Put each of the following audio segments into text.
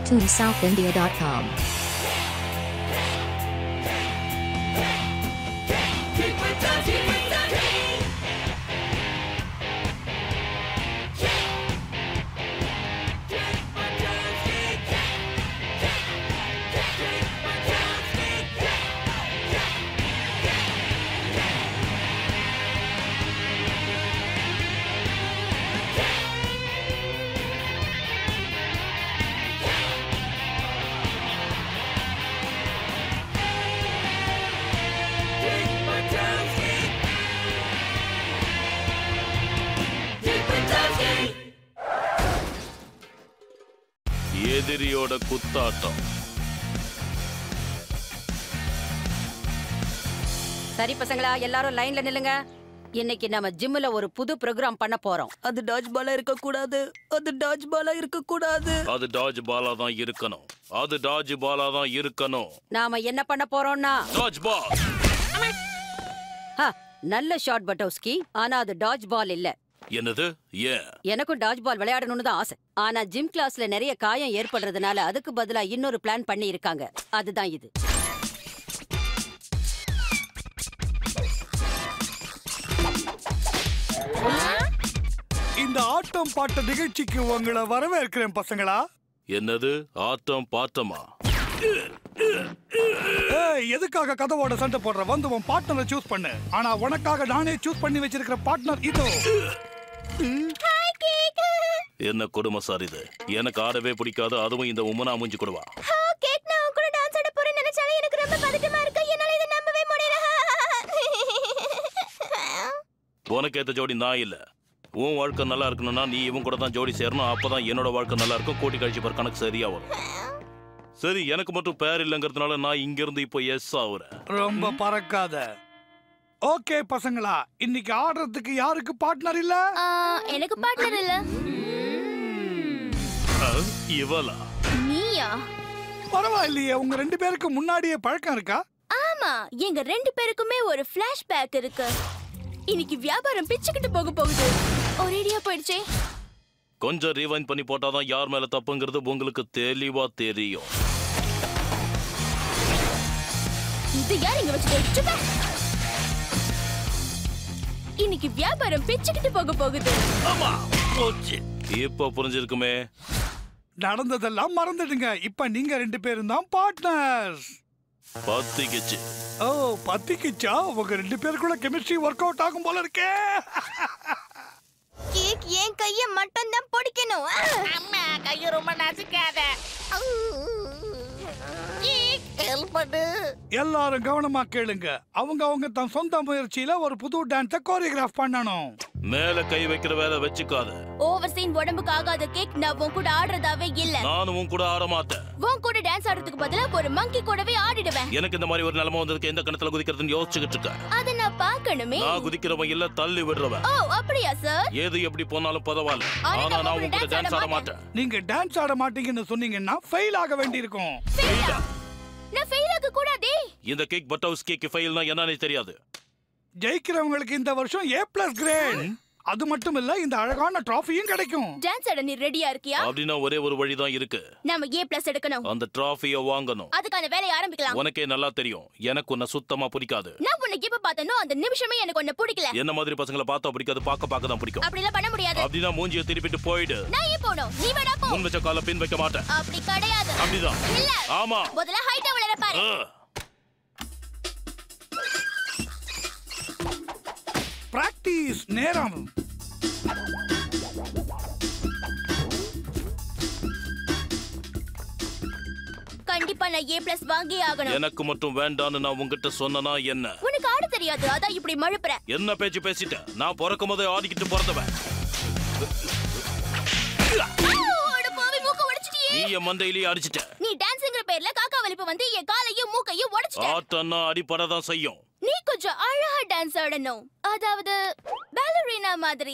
cartoonsouthindia.com. எதிரியோட குத்தாட்டம். சரி பசங்களா, எல்லாரும் லைன்ல நில்லுங்க. இன்னைக்கு நம்ம ஜிம்ல ஒரு புது ப்ரோகிராம் பண்ண போறோம். அது டாஜ் பாலா இருக்க கூடாது. அது டாஜ் பாலா இருக்க கூடாது. அது டாஜ் பாலா தான் இருக்கணும். அது டாஜ் பாலா தான் இருக்கணும். நாம என்ன பண்ண போறோம்னா டாஜ் பால். நல்ல ஷாட் பட்டோஸ்கி, ஆனா அது டாஜ் பால் இல்ல. என்னது? ஏன்? எனக்கும் டாஜ் பால் விளையாடணும்னு தான் ஆசை. ஆனா ஜிம் கிளாஸ்ல நிறைய காயம் ஏற்படுறதுனால அதுக்கு பதிலா இன்னொரு பிளான் பண்ணி இருக்காங்க. அதுதான் இது. இந்த ஆட்டம் பாட்ட நிகழ்ச்சிக்கு உங்களை வரவேற்கிறேன் பசங்களா. என்னது ஆட்டம் பாட்டமா? எதுக்காக கதவோட சண்டை போடுற? வந்து உன் பார்ட்னரை சூஸ் பண்ணு. ஆனா உனக்காக நானே சூஸ் பண்ணி வச்சிருக்கிற பார்ட்னர் இதோ. என்ன கொடுமை சார் இது? எனக்கு ஆடவே பிடிக்காது, அதுவும் இந்த உமனா மூஞ்சி கொடுவா. உனக்கு ஏத்த ஜோடி நான் இல்ல. உன் வாழ்க்கை நல்லா இருக்கணும்னா நீ இவன் கூட தான் ஜோடி சேரணும். அப்பதான் என்னோட வாழ்க்கை நல்லா இருக்கும். கூட்டி கழிச்சு பார், கணக்கு சரியா வரும். சரி, எனக்கு மட்டும் பேர் இல்லங்கிறதுனால நான் இங்க இருந்து இப்போ எஸ் ஆகுறேன். ரொம்ப பறக்காத. ஓகே பசங்களா, இன்னைக்கு ஆடுறதுக்கு யாருக்கு பார்ட்னர் இல்ல? எனக்கு பார்ட்னர் இல்ல. இவளா? நீயா? பரவாயில்லையே, உங்க ரெண்டு பேருக்கு முன்னாடியே பழக்கம் இருக்கா? ஆமா, எங்க ரெண்டு பேருக்குமே ஒரு ஃபிளாஷ்பேக் இருக்கு. இன்னைக்கு வியாபாரம் பிச்சுக்கிட்டு போகுது. ஒரேடியா போயிடுச்சே. கொஞ்சம் ரீவைண்ட் பண்ணி போட்டாதான் யார் மேல தப்புங்கிறது உங்களுக்கு தெளிவா தெரியும். இது யார் இங்க வச்சுட்டு? இன்னைக்கு வியாபாரம் பிச்சுக்கிட்டு போகுது. ஆமா, போச்சு. இப்ப புரிஞ்சிருக்குமே. நடந்ததெல்லாம் மறந்துடுங்க. இப்ப நீங்க ரெண்டு பேரும் தான் பார்ட்னர்ஸ். பத்திக்கிச்சு. ஓ, பத்திக்கிச்சா? உங்க ரெண்டு பேருக்குள்ள கெமிஸ்ட்ரி ஒர்க் அவுட் ஆகும் போல இருக்கே. கேக் என் கைய மட்டும் தான் பிடிக்கணும். அம்மா, கைய ரொம்ப நசிக்காத. கேக் ஹெல்ப் பண்ணு. எல்லாரும் கவனமா கேளுங்க. அவங்க தன் சொந்த முயற்சியில ஒரு புது டான்ஸ கோரியோகிராஃப் பண்ணணும். மேல கை வைக்கிற வேலை வச்சுக்காத. ஓவர் சீன் உடம்புக்கு ஆகாத கேக். நான் உன் கூட ஆடுறதாவே இல்ல. நானும் உன் கூட ஆட மாட்டேன். உன் கூட டான்ஸ் ஆடுறதுக்கு பதிலா ஒரு மங்கி கூடவே ஆடிடுவேன். எனக்கு இந்த மாதிரி ஒரு நிலைமை வந்ததுக்கு எந்த கணத்துல குதிக்கிறதுன்னு யோசிச்சுக்கிட்டு இருக்கேன். அத நான் பார்க்கணுமே. நான் குதிக்கிறவன் இல்ல, தள்ளி விடுறவன். ஓ, அப்படியா சார்? ஏது எப்படி போனாலும் பரவாயில்ல. ஆனா நான் உன் கூட டான்ஸ் ஆட மாட்டேன். நீங்க டான்ஸ் ஆட மாட்டீங்கன்னு சொன்னீங்கன்னா ஃபெயில் ஆக வேண்டியிருக்கும். நான் ஃபெயில் ஆக கூடாதே. இந்த கேக் பட்டோஸ்கி ஃபெயில்னா என்னன்னு தெரியாது. ஜெயிக்கிறவங்களுக்கு இந்த வருஷம் A+ கிரேட். அது மட்டும் இல்ல, இந்த அழகான ட்ராஃபியும் கிடைக்கும். டான்ஸ் ஆட நீ ரெடியா இருக்கியா? அப்படின்னா ஒரே ஒரு வழிதான் இருக்கு. நாம A+ எடுக்கணும். அந்த டிராஃபியை வாங்கணும். அதுக்கான வேலையை ஆரம்பிக்கலாம். உனக்கே நல்லா தெரியும், எனக்கு உன்னை சுத்தமா பிடிக்காது. நான் உன்னை எப்ப பார்த்தனோ அந்த நிமிஷமே எனக்கு உன்னை பிடிக்கல. என்ன மாதிரி பசங்களை பார்த்தா பிடிக்காது, பார்க்க தான் பிடிக்கும். அப்படிலாம் பண்ண முடியாது. அப்படின்னா மூஞ்சியை திருப்பிட்டு போயிடு. நான் ஏன் போணும்? நீ வேணா போ. முன் வச்ச கால பின் வைக்க மாட்டேன். அப்படி கிடையாது. அப்படிதான். இல்ல. ஆமா. முதல்ல ஹைட்டா விளையாட பாரு. பிராக்டீஸ் நேரம். கண்டிப்பா நான் A+ வாங்கி ஆகணும். எனக்கு மட்டும் வேண்டான்னு நான் உன்கிட்ட சொன்னனா என்ன? உனக்கு ஆட தெரியாது, அதான் இப்படி மழுப்புற. என்ன பேச்சு பேசிட்ட? நான் பிறக்கும் போதே ஆடிக்கிட்டு பிறந்தவன். நீ என் மண்டையிலேயே அடிச்சிட்ட. நீ டான்ஸ்ங்கிற பேர்ல காக்கா வலிப்பு வந்து என் காலையும் மூக்கையும் உடைச்சிட்ட. ஆட்டம்னா அடிப்படதான் செய்யும். நீ கொஞ்சம் அழகா டான்ஸ் ஆடணும். அதாவது பாலரினா மாதிரி.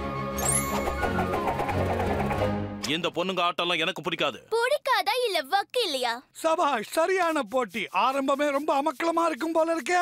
இந்த பொண்ணுங்க ஆட்டம்லாம் எனக்கு பிடிக்காது. பிடிக்காதா இல்ல வக்கு இல்லையா? சபாஷ், சரியான போட்டி. ஆரம்பமே ரொம்ப அமக்கலமா இருக்கும் போல இருக்கே.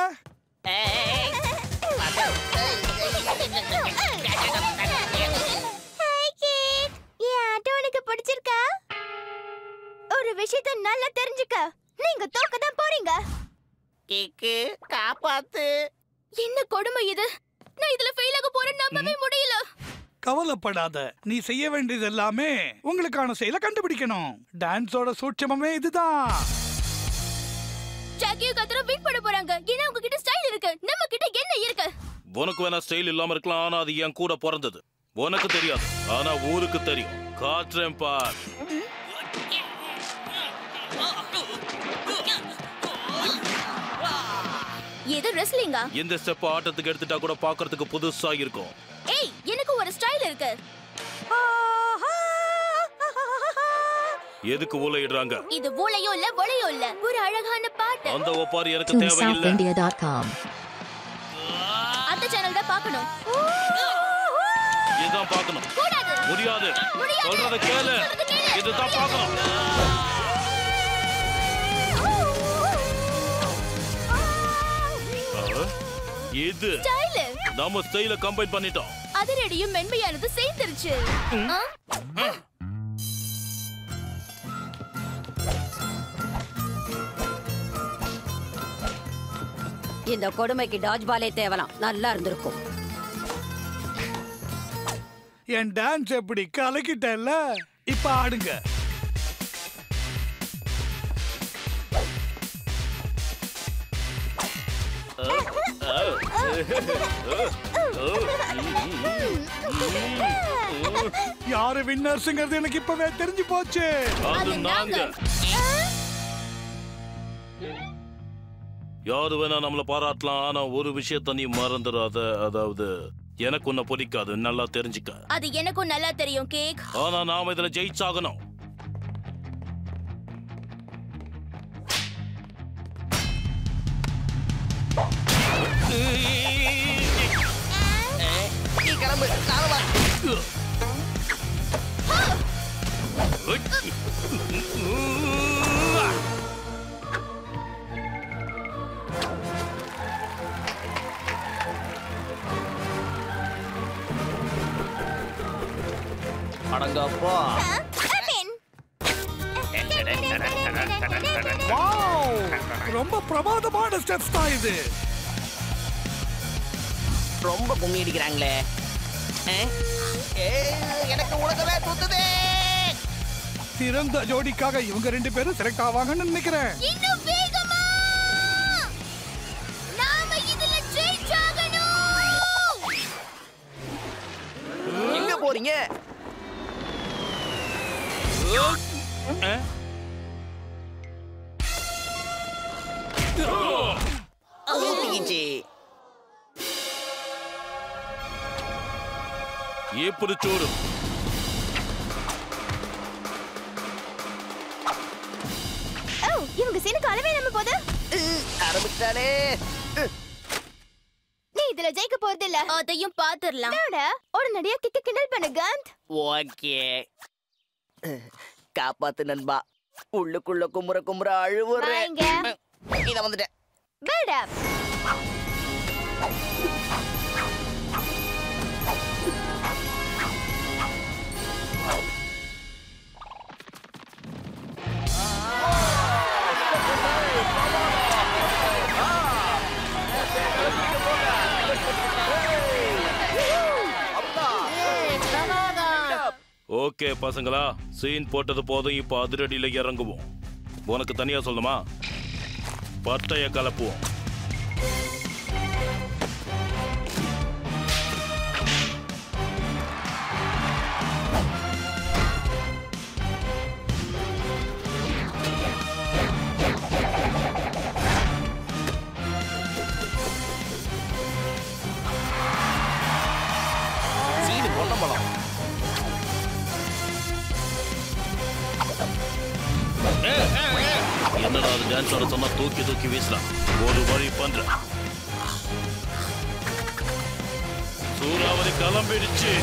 உனக்கு பிடிச்சிருக்கா? ஒரு விஷயத்தை நல்லா தெரிஞ்சுக்க. நீங்க தோக்க தான் போறீங்க. கேக்கு காப்பாத்து. என்ன கொடுமை இது? நான் இதுல ஃபெயில் ஆக போறேன்னு நம்பவே முடியல. கவலைப்படாத, நீ செய்ய வேண்டியது எல்லாமே உங்களுக்கான செயலை கண்டுபிடிக்கணும். டான்ஸோட சூட்சமே இதுதான். ஜாக்கியும் கத்தரும் வின் பண்ண போறாங்க. ஏன்னா உங்க கிட்ட ஸ்டைல் இருக்கு, நம்ம கிட்ட என்ன இருக்கு? உனக்கு வேணா ஸ்டைல் இல்லாம இருக்கலாம், ஆனா அது என் கூட பிறந்தது. உனக்கு தெரியாது, ஆனா ஊருக்கு தெரியும். காட்டுறேன் பார். இது ரெஸ்லிங்கா? இந்த ஸ்டெப் ஆட்டத்துக்கு எடுத்துட்டா கூட பாக்குறதுக்கு புதுசா இருக்கும். ஏய், எனக்கு ஒரு ஸ்டைல் இருக்கு. எதுக்கு ஊளையிடுறாங்க? இது ஊளையோ இல்ல ஒளையோ இல்ல, ஒரு அழகான பாட்டு. அந்த ஒப்பாரி எனக்கு தேவையில்லை. அந்த சேனல் தான் பார்க்கணும். இதுதான் பார்க்கணும். கூடாது. முடியாது. சொல்றத கேளு. இதுதான் பார்க்கணும். இது ஸ்டைல். நம்ம ஸ்டைல கம்பைன் பண்ணிட்டோம். அதிரடியும் மென்மையானது சேர்ந்துருச்சு. இந்த கொடுமைக்கு டாஜ் பாலே தேவலாம். நல்லா இருந்திருக்கும். என் டான்ஸ் எப்படி கலக்கிட்டல? இப்ப ஆடுங்க. யாரு வின்னர்ஸ்ங்கிறது எனக்கு இப்பவே தெரிஞ்சு போச்சு. அது நாங்க. யாரு வேணா நம்மள பாராட்டலாம், ஆனா ஒரு விஷயத்த நீ மறந்துடாத. அதாவது எனக்கு உன்னை பிடிக்காது, நல்லா தெரிஞ்சுக்க. அது எனக்கும் நல்லா தெரியும் கேக். ஆனா நாம இதுல ஜெயிச்சாகணும். நீ கிளம்பு, நானும் வா. அடங்கப்பா. வாவ்! ரொம்ப பிரமாதமான ஸ்டெப்ஸ் தான் இது. ரொம்ப கும்மி அடிக்கிறாங்களே. எனக்கு உலகமே சுத்துதே. சிறந்த ஜோடிக்காக இவங்க 2 பேரும் செலக்ட் ஆவாங்கன்னு நினைக்கிறேன். இன்னும் வேகமா! நாம இதுல ஜெயிச்சாகணும். எங்க போறீங்க? எப்படி சோறு? இவங்க சீனுக்கு அளவே நம்ம போது ஆரம்பிச்சாலே. நீ இதுல ஜெயிக்க போறது இல்ல. அதையும் பாத்துறலாம். உடனடியா கிக்க கிண்டல் பண்ணு காந்த். ஓகே, காப்பாத்து நண்பா. உள்ளுக்குள்ள குமுற குமுற அழுவுறேன். இத வந்துட்டேன். Build up. ஓகே பசங்களா, சீன் போட்டது போதும். இப்ப அதிரடியில இறங்குவோம். உனக்கு தனியா சொல்லுமா? பட்டைய கலப்புவோம். சீனு பொண்ண பழம். என்னடா அது டான்ஸ் ஆட சொன்னா தூக்கி தூக்கி வீசலாம். ஒரு வழி பண்ற. சூறாவளி கிளம்பிடுச்சு.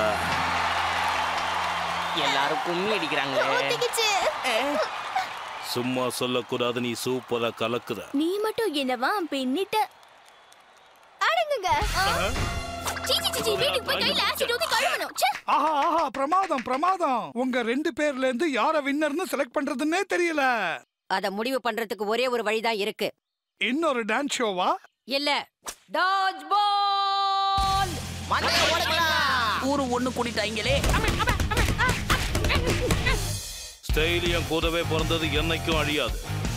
எல்லாரும் கும்மி அடிக்கிறாங்களே. சும்மா சொல்லக்கூடாது, நீ சூப்பரா கலக்குற. நீ மட்டும் என்னவா பின்னிட்ட. அடங்குங்க. சீ வீட்டுக்கு போய் கையில ஆசிட் ஊத்தி கழுவணும். ஆஹா ஆஹா, பிரமாதம் பிரமாதம். உங்க 2 பேர்ல இருந்து யார வின்னர்னு செலக்ட் பண்றதுன்னே தெரியல. அத முடிவு பண்றதுக்கு ஒரே ஒரு வழிதான் இருக்கு. இன்னொரு டான்ஸ் ஷோவா? இல்ல, டாஜ் பால். ஊரு ஒண்ணு கூட்டிட்டாங்களே. ஸ்டைலியம் கூடவே பிறந்தது என்னைக்கும் அழியாது.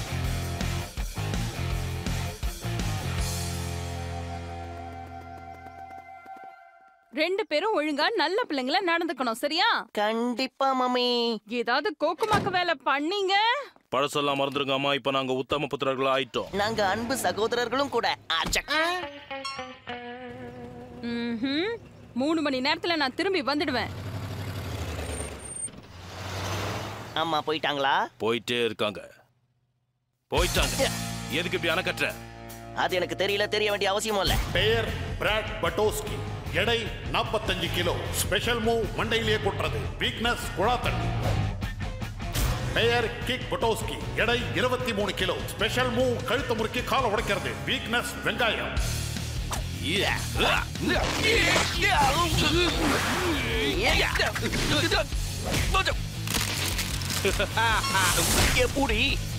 ரெண்டு பேரும் ஒழுங்கா நல்ல பிள்ளைங்கள நடந்துக்கணும், சரியா? கண்டிப்பா மம்மி. ஏதாவது கோக்குமாக்கு வேலை பண்ணீங்க பழசெல்லாம் மறந்துருங்க அம்மா. இப்ப நாங்க உத்தம புத்திரர்கள் ஆயிட்டோம். நாங்க அன்பு சகோதரர்களும் கூட. 3 மணி நேரத்துல நான் திரும்பி வந்துடுவேன். அம்மா போயிட்டாங்களா? போயிட்டே இருக்காங்க. போயிட்டாங்க. எதுக்கு இப்படி அணக்கற்ற? அது எனக்கு தெரிய வேண்டிய அவசியமும் இல்ல. பெயர் பிராட் பட்டோஸ்கி. எடை 45 கிலோ. ஸ்பெஷல் மூவ் மண்டையிலேயே கொட்டுறது. வீக்னஸ் குழாத்தண்ணி. பெயர் கிக் பட்டோஸ்கி. எடை 23 கிலோ. ஸ்பெஷல் மூவ் கழுத்து முறுக்கி காலை உடைக்கிறது. வீக்னஸ் வெங்காயம். எப்படி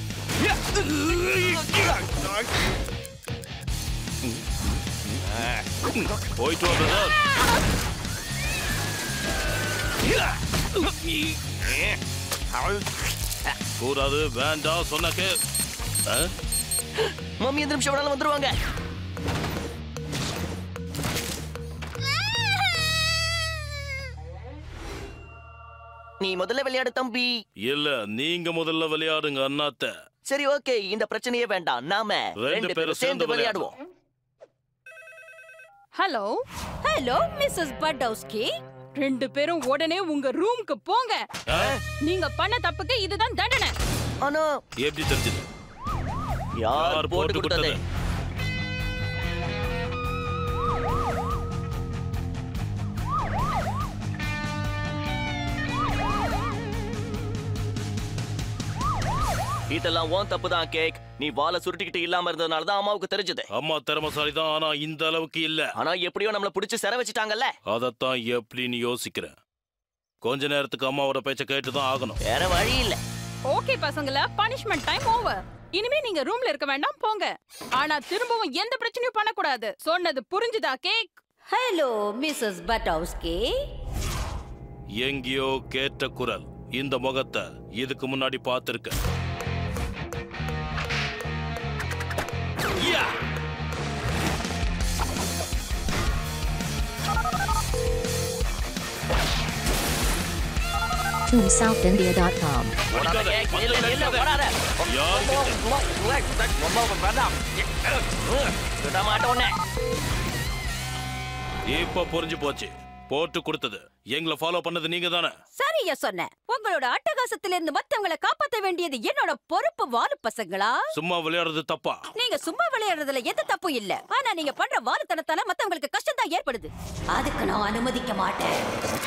போயிட்டு வந்ததா? கூடாது, வேண்டாம் சொன்னக்கு. மம்மி எந்த நிமிஷம் வேணாலும் வந்துருவாங்க. நீ முதல்ல விளையாடு தம்பி. இல்ல, நீங்க முதல்ல விளையாடுங்க அண்ணாத்த. சரி ஓகே, இந்த பிரச்சனையே வேண்டாம். நாம 2 பேரும் சேர்ந்து விளையாடுவோம். Hello hello Mrs பட்டோஸ்கி. 2 பேரும் உடனே உங்க ரூமுக்கு போங்க. நீங்க பண்ண தப்புக்கு இதுதான் தண்டனை. ஆனா எப்படி தெரிஞ்சது? யார் போட்டு கொடுத்தது? இதெல்லாம் உன் தப்பு தான் கேக். நீ வாளை சுருட்டிக்கிட்டு இல்லாம இருந்ததுனால தான் அம்மாவுக்கு தெரிஞ்சது. அம்மா திறமசாலி தான், ஆனா இந்த அளவுக்கு இல்ல. ஆனா எப்படியோ நம்மள பிடிச்சு சிறை வச்சுட்டாங்கல்ல. அதத்தான் எப்படின்னு யோசிக்கிறேன். கொஞ்ச நேரத்துக்கு அம்மாவோட பேச்ச கேட்டுதான் ஆகணும். வேற வழி இல்ல. ஓகே பசங்களா, பனிஷ்மெண்ட் டைம் ஓவர். இனிமே நீங்க ரூம்ல இருக்க வேண்டாம், போங்க. ஆனா திரும்பவும் எந்த பிரச்சனையும் பண்ணக்கூடாது. சொன்னது புரிஞ்சுதா கேக்? Hello Mrs பட்டோஸ்கி. எங்கேயோ கேட்ட குரல். இந்த முகத்தை இதுக்கு முன்னாடி பார்த்திருக்க. ToonSouthIndia.com. இப்ப புரிஞ்சு போச்சு. போட்டு கொடுத்தது எங்களை ஃபாலோ பண்ணது நீங்க தானே? சரியா சொன்ன. உங்களோட அட்டகாசத்திலிருந்து மத்தவங்களை காப்பாத்த வேண்டியது என்னோட பொறுப்பு. வாலு பசங்களா, சும்மா விளையாடுறது தப்பா? நீங்க சும்மா விளையாடுறதுல எந்த தப்பும் இல்ல. ஆனா நீங்க பண்ற வாலுத்தனத்தால மத்தவங்களுக்கு கஷ்டம் தான் ஏற்படுது. அதுக்கு நான் அனுமதிக்க மாட்டேன்.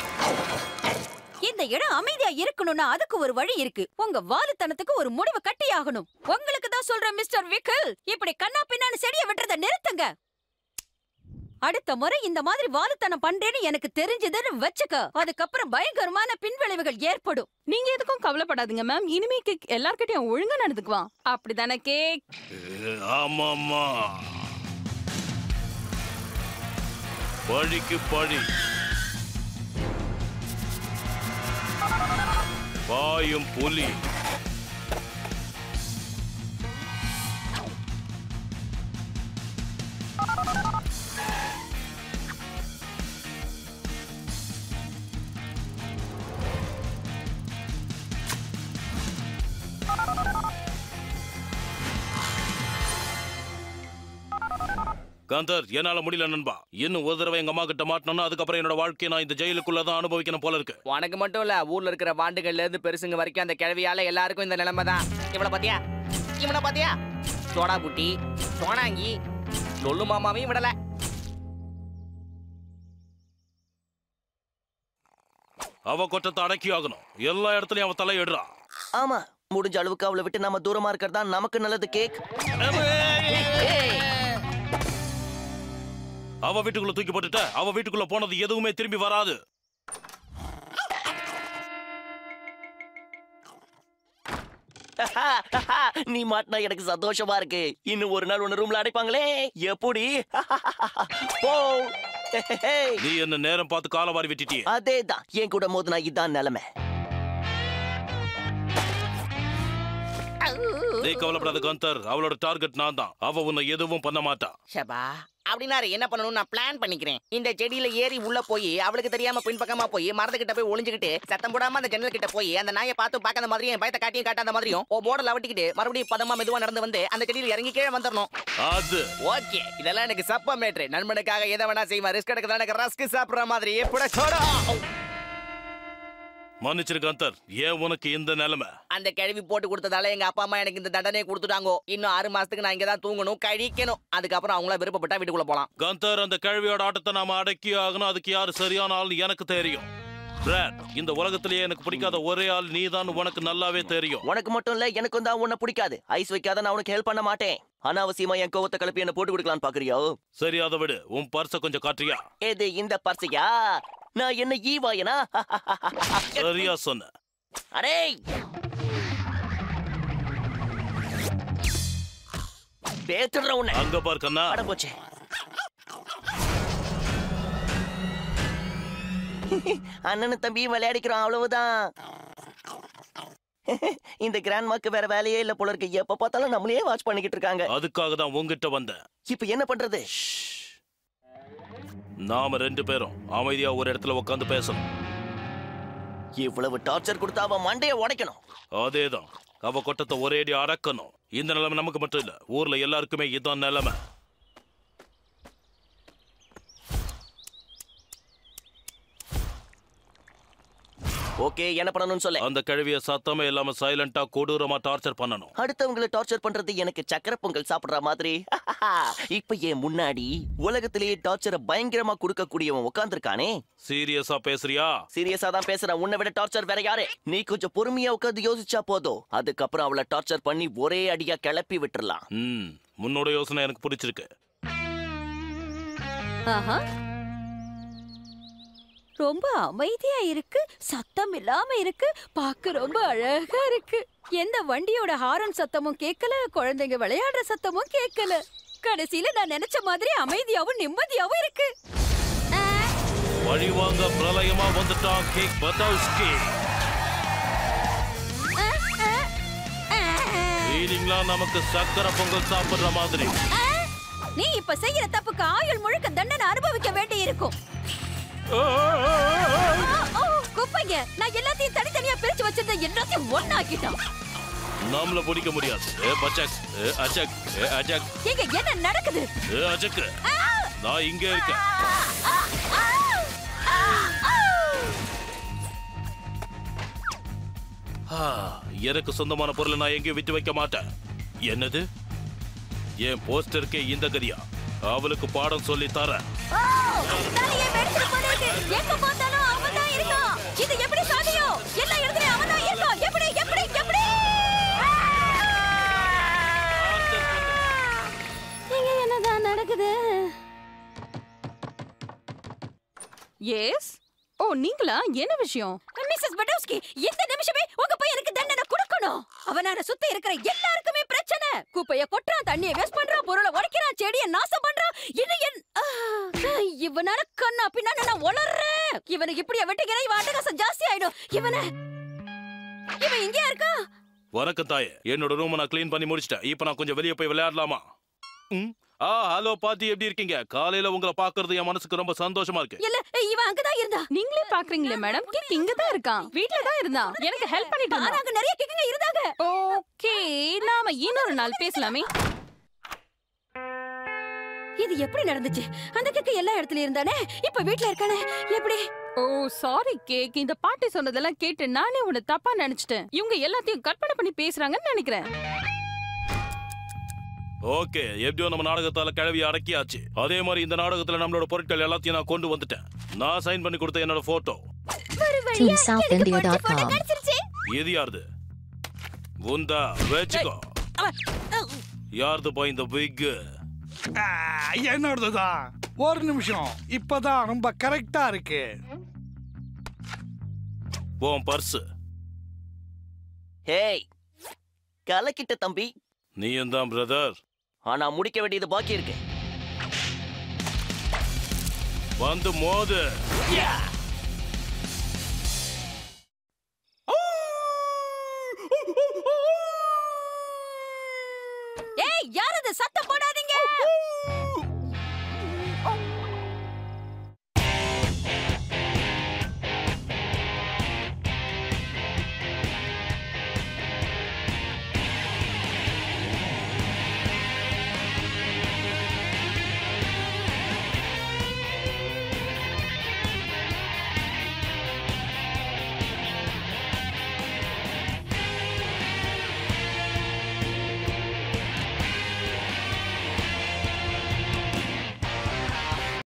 இந்த இடம் அமைதியா இருக்கணும்னா அதுக்கு ஒரு வழி இருக்கு. உங்க வாலுத்தனத்துக்கு ஒரு முடிவு கட்டி ஆகணும். உங்களுக்கு தான் சொல்றேன் மிஸ்டர் விக்கில், இப்படி கண்ணா பின்னான்னு செடியை விட்டுறத நிறுத்துங்க. அடுத்த முறை இந்த மாதிரி வாலுத்தனம் பண்றேன்னு எனக்கு தெரிஞ்சதுன்னு வச்சுக்க, அதுக்கப்புறம் பயங்கரமான பின்விளைவுகள் ஏற்படும். நீங்க எதுக்கும் கவலைப்படாதீங்க மேம். இனிமே கேக் எல்லார்கிட்டயும் ஒழுங்கா நடந்துக்குவான். அப்படிதானே கேக்? ஆமாமா, பழிக்கு பழி. பாயும் புலி. காந்தர், என்னால முடியல நண்பா. இன்னும் ஒரு தடவை எங்க அம்மா கிட்ட மாட்டணும்னா அதுக்கப்புறம் என்னோட வாழ்க்கையை நான் இந்த ஜெயிலுக்குள்ளதான் அனுபவிக்கணும் போல இருக்கு. உனக்கு மட்டும் இல்ல, ஊர்ல இருக்கிற வாண்டுகள்ல இருந்து பெருசுங்க வரைக்கும் அந்த கிழவியால எல்லாருக்கும் இந்த நிலைமை தான். இவனை பாத்தியா, இவனை பாத்தியா? சோடா புட்டி, சோனாங்கி, சொல்லு மாமாவையும் விடல. அவ கொட்டத்தை அடக்கி ஆகணும். எல்லா இடத்துலயும் அவ தலையிடுறா. ஆமா, முடிஞ்ச அளவுக்கு அவளை விட்டு நாம தூரமா இருக்கிறதா நமக்கு நல்லது கேக். அவ வீட்டுக்குள்ள தூக்கி போட்டுட்ட. அவ வீட்டுக்குள்ள போனது எதுவுமே திரும்பி வராது. நீ மாட்டினா எனக்கு சந்தோஷமா இருக்கு. இன்னும் ஒரு நாள் உன்ன ரூம்ல அடைப்பாங்களே எப்படி? நீ என்ன நேரம் பார்த்து காலவாரி விட்டுட்டியே. அதேதான் என் கூட மோதுனா இதான் நிலைமை. நீ கவலைப்படாத கந்தர். அவளோட டார்கெட் நான் தான். அவ உன்னை எதுவும் பண்ண மாட்டா. ஷபா அப்படின்னா என்ன பண்ணணும் நான் பிளான் பண்ணிக்கிறேன். இந்த செடியில ஏறி உள்ள போய் அவளுக்கு தெரியாம பின்பக்கமா போய் மரத்துக்கிட்ட போய் ஒளிஞ்சுக்கிட்டு சத்தம் போடாம அந்த ஜன்னல் கிட்ட போய் அந்த நாயை பார்த்து பார்க்காத மாதிரியும் என் பயத்தை காட்டியும் காட்டாத மாதிரியும் போர்டல அவட்டிக்கிட்டு மறுபடியும் பதமா மெதுவா நடந்து வந்து அந்த செடியில இறங்கி கீழே வந்துடணும். அது ஓகே. இதெல்லாம் எனக்கு சப்ப மேட்ரு. நண்பனுக்காக எதை வேணா செய்வான். ரிஸ்க் எடுக்கதான் எனக்கு ரஸ்க் சாப்பிடுற மாதிரி எப்பட சோடா. மன்னிச்சிரு கந்தர். ஏன் உனக்கு இந்த நிலைமை? அந்த கிழவி போட்டு கொடுத்ததால எங்க அப்பா அம்மா எனக்கு இந்த தண்டனை கொடுத்துட்டாங்க. இன்னும் 6 மாசத்துக்கு நான் இங்கதான் தூங்கணும், கழிக்கணும். அதுக்கப்புறம் அவங்கள விருப்பப்பட்டா வீட்டுக்குள்ள போலாம். கந்தர், அந்த கிழவியோட ஆட்டத்தை நாம அடக்கி ஆகணும். அதுக்கு யாரு சரியான ஆள் எனக்கு தெரியும். இந்த உலகத்திலேயே எனக்கு பிடிக்காத ஒரே ஆள் நீதான். உனக்கு நல்லாவே தெரியும். உனக்கு மட்டும் இல்ல, எனக்கும் தான் உன்னை பிடிக்காது. ஐஸ் வைக்காத நான் உனக்கு ஹெல்ப் பண்ண மாட்டேன். அனாவசியமா என் கோவத்தை கிளப்பி என்ன போட்டு கொடுக்கலான்னு பாக்குறியோ? சரி, அதை விடு. உன் பர்ஸ கொஞ்சம் காட்டுறியா? எது இந்த பர்ஸையா? நான் என்ன ஈவாயனா? சரியா சொன்ன. அரே பேத்துற உன்னை. அங்க பார் கண்ணா. அட போச்சே. அண்ணனும் தம்பி விளையாடிக்கிறோம், அவ்வளவுதான். இந்த கிராண்ட்மாக்கு வேற வேலையே இல்ல போல இருக்கு. எப்ப பார்த்தாலும் நம்மளையே வாட்ச் பண்ணிக்கிட்டு இருக்காங்க. அதுக்காக தான் உங்ககிட்ட வந்தேன். இப்ப என்ன பண்றது? நாம 2 பேரும் அமைதியா ஒரு இடத்துல உட்காந்து பேசணும். இவ்வளவு டார்ச்சர் கொடுத்தா அவ மண்டைய உடைக்கணும். அதேதான். அவ கொட்டத்தை ஒரேடி அடக்கணும். இந்த நிலைமை நமக்கு மட்டும் இல்ல, ஊர்ல எல்லாருக்குமே இதான் நிலைமை. ஓகே, என்ன பண்ணணும்னு சொல்ல. அந்த கழுவிய சத்தமே இல்லாம சைலண்டா கொடூரமா டார்ச்சர் பண்ணணும். அடுத்தவங்களை டார்ச்சர் பண்றது எனக்கு சக்கரை பொங்கல் சாப்பிடுற மாதிரி. இப்ப என் முன்னாடி உலகத்திலேயே டார்ச்சரை பயங்கரமா கொடுக்கக்கூடியவன் உட்கார்ந்துருக்கானே. சீரியஸா பேசுறியா? சீரியஸா தான் பேசுறேன். உன்னை விட டார்ச்சர் வேற யாரு? நீ கொஞ்சம் பொறுமையா உட்காந்து யோசிச்சா போதும். அதுக்கப்புறம் அவளை டார்ச்சர் பண்ணி ஒரே அடியா கிளப்பி விட்டுறலாம். முன்னோட யோசனை எனக்கு பிடிச்சிருக்கு. ரொம்ப அமைதியா இருக்கு, சத்தம் இல்லாம இருக்கு, பார்க்க ரொம்ப அழகா இருக்கு. எந்த வண்டியோட ஹாரன் சத்தமும் கேட்கல, குழந்தைங்க விளையாடுற சத்தமும் கேட்கல. கடைசியில நான் நினைச்ச மாதிரி அமைதியாவும் நிம்மதியாவும் இருக்கு. வழிவாங்க பிரளயமா வந்துட்டான் கேக் பட்டோஸ்கி. ஃபீலிங்லாம் நமக்கு சக்கரை பொங்கல் சாப்பிடுற மாதிரி. நீ இப்ப செய்யற தப்புக்கு ஆயுள் முழுக்க தண்டனை அனுபவிக்க வேண்டி இருக்கும். குப்பைங்க, நான் எல்லாத்தையும் தனித்தனியா பிரிச்சு வச்சிருந்த எல்லாத்தையும் ஒண்ணாக்கிட்டான். நாமள பிடிக்க முடியாது. பச்சக் அச்சக் அச்சக். இங்க என்ன நடக்குது? அச்சக், நான் இங்க இருக்கேன். எனக்கு சொந்தமான பொருளை நான் எங்கேயும் விட்டு வைக்க மாட்டேன். என்னது? என் போஸ்டருக்கே இந்த கதியா? அவளுக்கு பாடம் சொல்லி தர. எங்க பார்த்தாலும் அவன் தான் இருக்கான். இது எப்படி சாத்தியம்? எல்லா இடத்துலயும் அவன் தான் இருக்கான். எப்படி எப்படி எப்படி? இங்க என்னதான் நடக்குது? எஸ். ஓ, நீங்களா? என்ன விஷயம்? மிஸ்ஸஸ் பட்டோஸ்கி, இந்த நிமிஷமே உங்க பையனுக்கு தண்டனை கொடுக்கணும். அவனால சுத்தி இருக்கிற எல்லாருக்குமே பிரச்சனை. குப்பைய கொட்டுறான், தண்ணியை வேஸ்ட் பண்றான், பொருளை உடைக்கிறான், செடியை நாசம் பண்றான். இவனால கண்ணா பின்னா நான் உளறேன். இவனுக்கு இப்படியே வெட்டிக்கிறேன். இவன் அட்டகாசம் ஜாஸ்தி ஆயிடும். இவன் இங்கே இருக்கா? வணக்கம் தாயே. என்னோட ரூமை நான் கிளீன் பண்ணி முடிச்சிட்டேன். இப்ப நான் கொஞ்சம் வெளியே போய் விளையாடலாமா? ஹலோ பாட்டி, எப்படி இருக்கீங்க? காலையில உங்களை பாக்குறது என் மனசுக்கு ரொம்ப சந்தோஷமா இருக்கு. இல்ல, இவன் அங்கதான் இருந்தா. நீங்களே பாக்குறீங்களே மேடம், கேக் இங்க தான் இருக்கான். வீட்ல தான் இருந்தான். எனக்கு ஹெல்ப் பண்ணிட்டு இருந்தான். அங்க நிறைய கேக்குங்க இருந்தாங்க. ஓகே, நாம இன்னொரு நாள் பேசலாமே. இது எப்படி நடந்துச்சு? அந்த கேக் எல்லா இடத்துலயும் இருந்தானே, இப்ப வீட்ல இருக்கானே, எப்படி? ஓ சாரி கேக், இந்த பாட்டி சொன்னதெல்லாம் கேட்டு நானே உன்னை தப்பா நினைச்சிட்டேன். இவங்க எல்லாத்தையும் கற்பனை பண்ணி பேசுறாங்கன்னு நினைக்கிறேன். ஓகே, எப்படியோ நம்ம நாடகத்தால கிழவி அடக்கியாச்சு. அதே மாதிரி இந்த நாடகத்துல நம்மளோட பொருட்கள் எல்லாத்தையும் நான் கொண்டு வந்துட்டேன். நான் சைன் பண்ணி கொடுத்த என்னோட போட்டோ. TeamSouthIndia.com. இது யாருது? உந்தா வச்சுக்கோ. யாருதுப்பா இந்த விக்? என்னோடதுதான். ஒரு நிமிஷம், இப்பதான் ரொம்ப கரெக்டா இருக்கு. உன் பர்ஸ். ஹேய், கலக்கிட்ட தம்பி. நீயும் தான் பிரதர். ஆனா முடிக்க வேண்டியது பாக்கி இருக்கு. வந்து மோது. ஏய், யாரது சத்தம் போட்டு